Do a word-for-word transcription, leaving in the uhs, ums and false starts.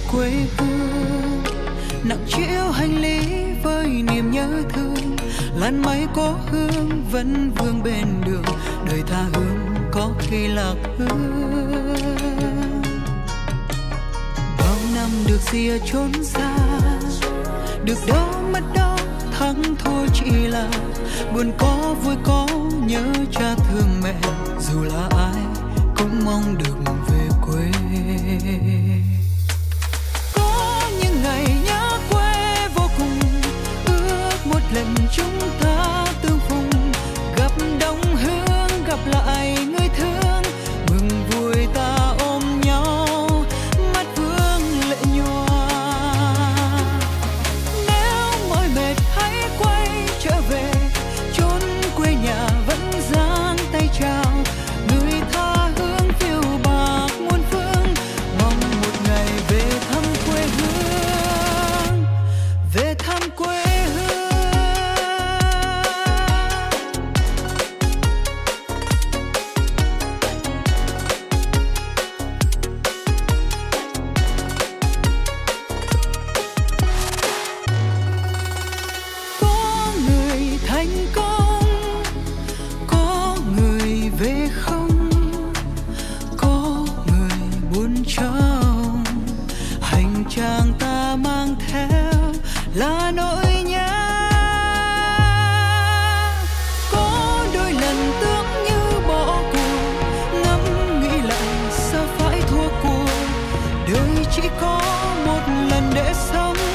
quê hương, nặng trĩu hành lý với niềm nhớ thương. Làn mây có hương vẫn vương bên đường, đời tha hương có khi lạc hương. Bao năm được gì ở chốn xa, được đâu mất đâu, thắng thua chỉ là buồn có vui có nhớ cha thương mẹ. Dù là ai cũng mong được về quê. Có những ngày nhớ quê vô cùng, ước một lần chúng ta tương phùng, gặp đông hương gặp lại người thương, mừng vui ta ôm nhau mắt vương lệ nhòa. Nếu mỏi mệt hãy quay trở về, chốn quê nhà vẫn dang tay chào. Người tha hương phiêu bạc muôn phương, mong một ngày về thăm quê hương, về thăm quê hương. Có người thành công, có người về không, có người buồn trong. Hành trang ta mang theo là nỗi nhớ. Có đôi lần tưởng như bỏ cuộc, ngẫm nghĩ lại sao phải thua cuộc. Đời chỉ có một lần để sống,